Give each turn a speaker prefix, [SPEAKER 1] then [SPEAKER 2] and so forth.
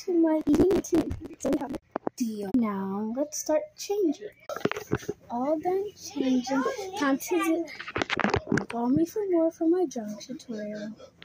[SPEAKER 1] to my evening routine. So we have a deal. Now let's start changing. All done changing. Time to follow me for more for my drawing tutorial.